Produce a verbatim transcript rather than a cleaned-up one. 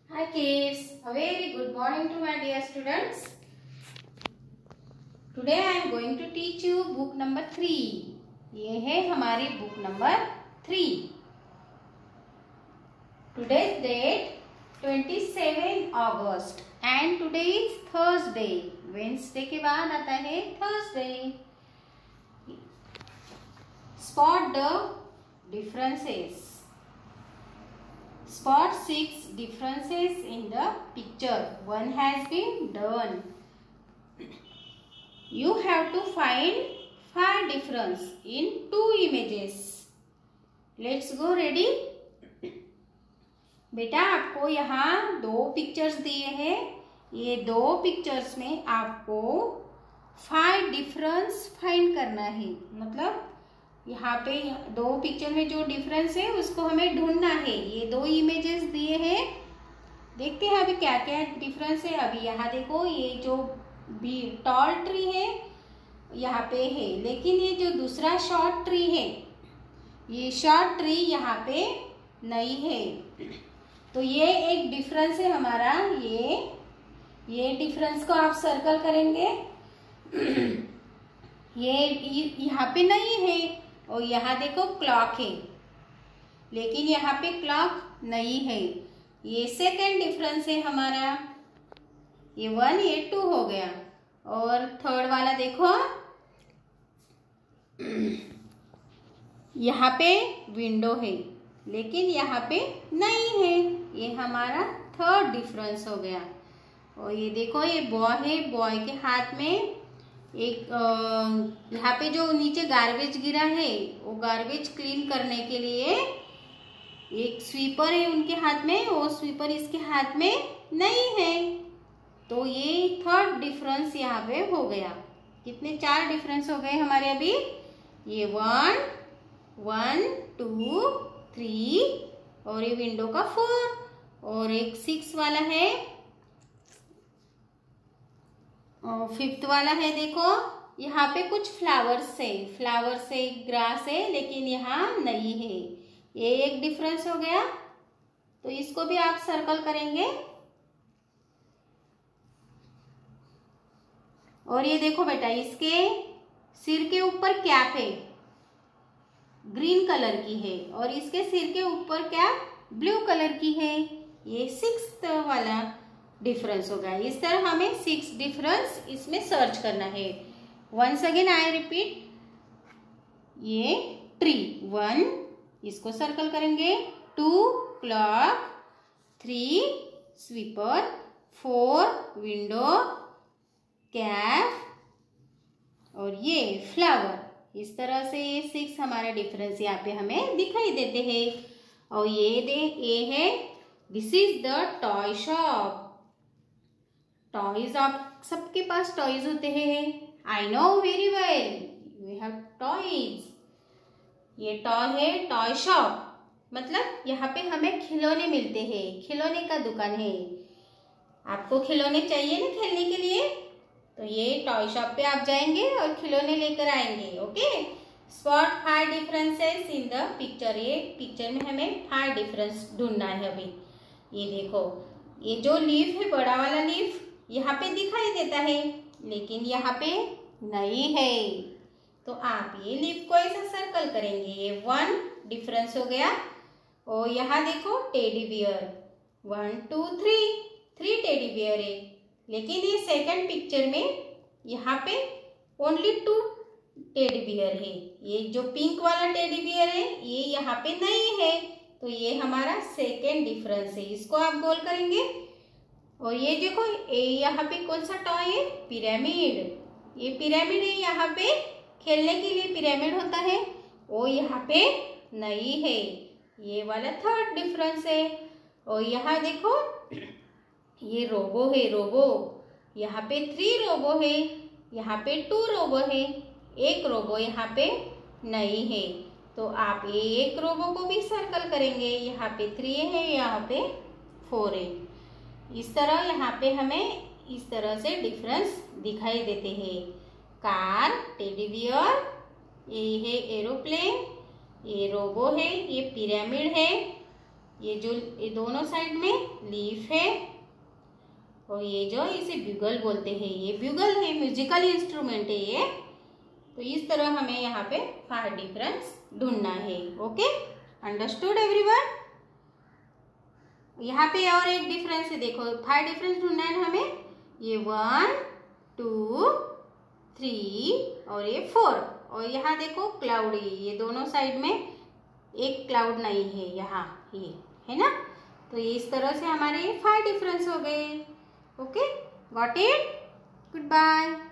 Hi kids, a very good morning to my dear students. Today I am going to teach you book number three. ये है हमारी book number three. Today's date twenty-seven August and today is Thursday. Wednesday के बाद आता है Thursday. Spot the differences. Spot six differences in the picture. One has been done. You have to find five difference in two images. Let's go. Ready? बेटा आपको यहाँ दो pictures दिए हैं. ये दो पिक्चर्स में आपको फाइव डिफरेंस फाइंड करना है. मतलब यहाँ पे दो पिक्चर में जो डिफरेंस है उसको हमें ढूंढना है. ये दो इमेजेस दिए हैं. देखते हैं अभी क्या क्या डिफरेंस है. अभी यहाँ देखो, ये जो भी टॉल ट्री है यहाँ पे है, लेकिन ये जो दूसरा शॉर्ट ट्री है, ये शॉर्ट ट्री यहाँ पे नहीं है. तो ये एक डिफरेंस है हमारा. ये ये डिफरेंस को आप सर्कल करेंगे. ये यहाँ पे नहीं है. और यहाँ देखो क्लॉक है, लेकिन यहाँ पे क्लॉक नहीं है. ये सेकंड डिफरेंस है हमारा. ये वन ये टू हो गया. और थर्ड वाला देखो, यहाँ पे विंडो है लेकिन यहाँ पे नहीं है. ये हमारा थर्ड डिफरेंस हो गया. और ये देखो, ये बॉय है. बॉय के हाथ में एक यहाँ पे जो नीचे गार्बेज गिरा है, वो गार्बेज क्लीन करने के लिए एक स्वीपर है उनके हाथ में. वो स्वीपर इसके हाथ में नहीं है. तो ये थर्ड डिफरेंस यहाँ पे हो गया. कितने? चार डिफरेंस हो गए हमारे अभी. ये वन वन टू थ्री और ये विंडो का फोर और एक सिक्स वाला है और फिफ्थ वाला है. देखो यहाँ पे कुछ फ्लावर्स है. फ्लावर्स है, ग्रास है, लेकिन यहाँ नहीं है. ये एक डिफरेंस हो गया. तो इसको भी आप सर्कल करेंगे. और ये देखो बेटा, इसके सिर के ऊपर कैप है, ग्रीन कलर की है, और इसके सिर के ऊपर कैप ब्लू कलर की है. ये सिक्स्थ वाला डिफरेंस होगा. इस तरह हमें सिक्स डिफरेंस इसमें सर्च करना है. Once again I repeat. ये ट्री वन, इसको सर्कल करेंगे. Two clock, three sweeper, four window, cap और ये फ्लावर. इस तरह से ये सिक्स हमारा डिफरेंस यहाँ पे हमें दिखाई देते हैं. और ये दे ये है, this is the toy shop. Toys, आप सबके पास टॉयज होते हैं. I know very well we have toys. ये टॉय है, टॉय शॉप. मतलब यहाँ पे हमें खिलौने मिलते हैं. खिलौने का दुकान है. आपको खिलौने चाहिए ना खेलने के लिए, तो ये टॉय शॉप पे आप जाएंगे और खिलौने लेकर आएंगे. Okay. Spot five differences in the picture. ये पिक्चर में हमें फाइव डिफरेंस ढूंढना है अभी. ये देखो, ये जो लीफ है, बड़ा वाला लीफ यहाँ पे दिखाई देता है, लेकिन यहाँ पे नहीं है. तो आप ये लीफ को ऐसा सर्कल करेंगे. ये वन डिफरेंस हो गया. और यहाँ देखो teddy bear, one two three, three teddy bear है, लेकिन ये सेकंड पिक्चर में यहाँ पे ओनली टू टेडी बियर है. ये जो पिंक वाला टेडी बियर है, ये यहाँ पे नहीं है. तो ये हमारा सेकंड डिफरेंस है. इसको आप गोल करेंगे. और ये देखो, ये यहाँ पे कौन सा टॉय है? पिरामिड. ये पिरामिड है. यहाँ पे खेलने के लिए पिरामिड होता है, वो यहाँ पे नहीं है. ये वाला थर्ड डिफरेंस है. और यहाँ देखो, ये रोबो है. रोबो यहाँ पे थ्री रोबो है, यहाँ पे टू रोबो है. एक रोबो यहाँ पे नहीं है. तो आप ये एक रोबो को भी सर्कल करेंगे. यहाँ पे थ्री है, यहाँ पे फोर है. इस तरह यहाँ पे हमें इस तरह से डिफरेंस दिखाई देते हैं. कार, टेडी बियर, ये है एरोप्लेन, ये रोबो है, ये पिरामिड है, ये जो ये दोनों साइड में लीफ है, और ये जो इसे ब्यूगल बोलते हैं, ये ब्यूगल है, म्यूजिकल इंस्ट्रूमेंट है ये। तो इस तरह हमें यहाँ पे फाइव डिफरेंस ढूंढना है। Okay, understood everyone? यहाँ पे और एक डिफरेंस है, देखो फाइव डिफरेंस ढूंढना है ना हमें। ये वन, टू, थ्री और ये फोर। और यहाँ देखो क्लाउड, ये दोनों साइड में एक क्लाउड नहीं है यहाँ, ये है ना। तो ये इस तरह से हमारे फाइव डिफरेंस हो गए। Okay, got it? Good bye.